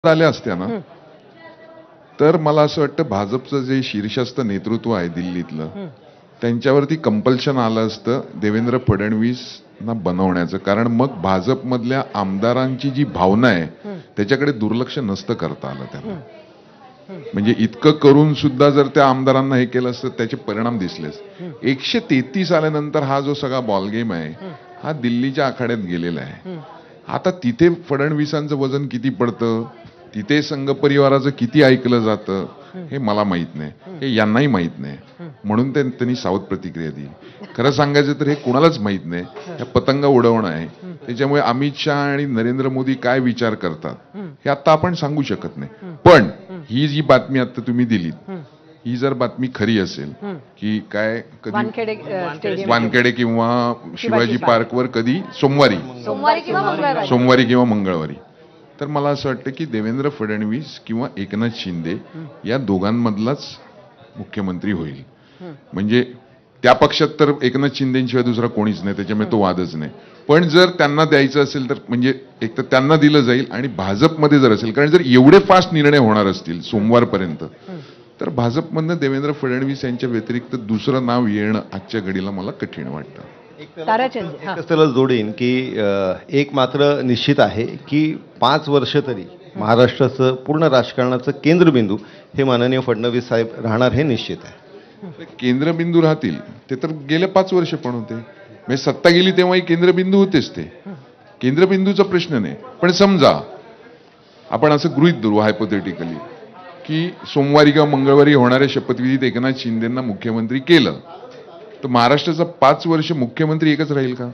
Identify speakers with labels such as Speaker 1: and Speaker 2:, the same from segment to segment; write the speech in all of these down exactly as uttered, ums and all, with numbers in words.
Speaker 1: आल्या असत्या ना तर मला असं वाटतं भाजपचं जे शीर्षस्थ नेतृत्व आहे दिल्लीतलं त्यांच्यावरती कंपल्शन आलं असतं देवेंद्र फडणवीसना बनवण्याचं. कारण मग भाजपमधल्या आमदारांची जी भावना आहे त्याच्याकडे दुर्लक्ष नसतं करता आलं त्यांना. म्हणजे इतकं करून सुद्धा जर त्या आमदारांना हे केलं असतं त्याचे परिणाम दिसलेच. एकशे तेहतीस आल्यानंतर हा जो सगळा बॉल गेम आहे हा दिल्लीच्या आखाड्यात गेलेला आहे. आता तिथे फडणवीसांचं वजन किती पडतं, तिथे संघ परिवाराचं किती ऐकलं जातं हे मला माहित नाही, हे यांनाही माहित नाही. म्हणून त्यांनी सावध प्रतिक्रिया दिली. खरं सांगायचं तर हे कुणालाच माहित नाही, या पतंग उडवणं आहे. त्याच्यामुळे अमित शहा आणि नरेंद्र मोदी काय विचार करतात हे आता आपण सांगू शकत नाही. पण ही जी बातमी आता तुम्ही दिलीत ही जर बातमी खरी असेल की काय कधी वानखेडे किंवा शिवाजी पार्कवर कधी सोमवारी सोमवारी किंवा मंगळवारी, तर मला असं वाटतं की देवेंद्र फडणवीस किंवा एकनाथ शिंदे या दोघांमधलाच मुख्यमंत्री होईल. म्हणजे त्या पक्षात तर एकनाथ शिंदेशिवाय दुसरा कोणीच नाही, त्याच्यामुळे तो वादच नाही. पण जर त्यांना द्यायचं असेल तर म्हणजे एक तर त्यांना दिलं जाईल आणि भाजपमध्ये जर असेल, कारण जर एवढे फास्ट निर्णय होणार असतील सोमवारपर्यंत तर भाजपमधनं देवेंद्र फडणवीस यांच्या व्यतिरिक्त दुसरं नाव येणं आजच्या घडीला मला कठीण वाटतं.
Speaker 2: एकच त्याला जोडेन की एक मात्र निश्चित आहे की पाच वर्ष तरी महाराष्ट्राचं पूर्ण राजकारणाचं केंद्रबिंदू हे माननीय फडणवीस साहेब राहणार हे निश्चित आहे.
Speaker 1: केंद्रबिंदू राहतील ते तर गेले पाच वर्ष पण होते. म्हणजे सत्ता गेली तेव्हाही केंद्रबिंदू होतेच. ते केंद्रबिंदूचा प्रश्न नाही. पण समजा आपण असं गृहीत धरू हायपोथेटिकली की सोमवारी किंवा मंगळवारी होणाऱ्या शपथविधीत एकनाथ शिंदेंना मुख्यमंत्री केलं तर महाराष्ट्राचा पाच वर्ष मुख्यमंत्री एकच राहील का?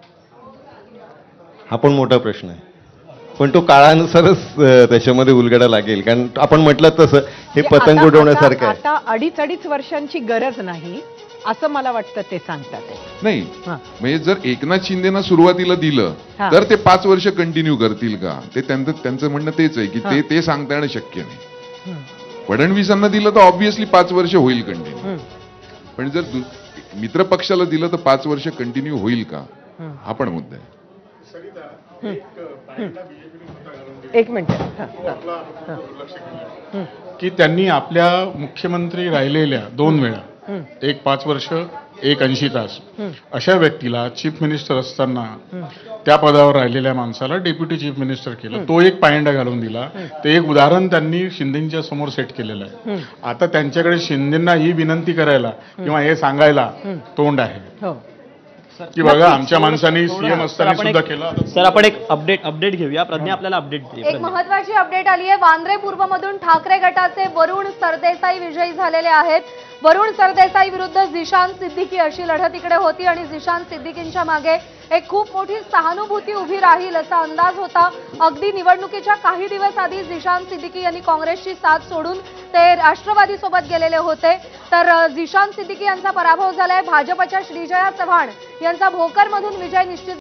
Speaker 2: हा पण मोठा प्रश्न आहे. पण तो काळानुसारच त्याच्यामध्ये उलगडा लागेल. कारण आपण म्हटलं तसं हे पतंग उडवण्यासारखं आहे.
Speaker 3: आता अडीच अडीच वर्षांची गरज नाही असं मला वाटतं ते सांगतात.
Speaker 1: नाही म्हणजे जर एकनाथ शिंदेना सुरुवातीला दिलं तर ते पाच वर्ष कंटिन्यू करतील का? ते त्यांचं त्यांचं म्हणणं तेच आहे की ते ते सांगता येणं शक्य नाही. फडणवीसांना दिलं तर ऑब्व्हियसली पाच वर्ष होईल कंटिन्यू. पण जर मित्र पक्षाला दिलं तर पाच वर्ष कंटिन्यू होईल का हा पण मुद्दा आहे.
Speaker 3: एक मिनिट
Speaker 4: की त्यांनी आपल्या मुख्यमंत्री राहिलेल्या दोन वेळा एक पाच वर्ष एक ऐंशी तास अशा व्यक्तीला चीफ मिनिस्टर असताना त्या पदावर राहिलेल्या माणसाला डेप्युटी चीफ मिनिस्टर केलं. तो एक पायंडा घालून दिला. ते एक उदाहरण त्यांनी शिंदेच्या समोर सेट केलेलं आहे. आता त्यांच्याकडे शिंदेंना ही विनंती करायला किंवा हे सांगायला तोंड आहे की बघा आमच्या माणसांनी सीएम असताना सुद्धा केलं.
Speaker 5: सर आपण एक अपडेट अपडेट घेऊया. प्रज्ञा आपल्याला अपडेट दे.
Speaker 6: एक महत्वाची अपडेट आली आहे. वांद्रे पूर्व मधून ठाकरे गटाचे वरुण सरदेसाई विजयी झालेले आहेत. वरुण सरदेसाई विरुद्ध झिशान सिद्दीकी अशी लढत इकडे होती आणि झिशान सिद्दीकींच्या मागे एक खूप मोठी सहानुभूती उभी राहील असा अंदाज होता. अगदी निवडणुकीच्या काही दिवस आधी झिशान सिद्दीकी यांनी काँग्रेसची साथ सोडून ते राष्ट्रवादी सोबत गेलेले होते. तर झिशान सिद्दीकी यांचा पराभव झालाय. भाजपच्या श्रीजया चव्हाण यांचा भोकरमधून विजय निश्चित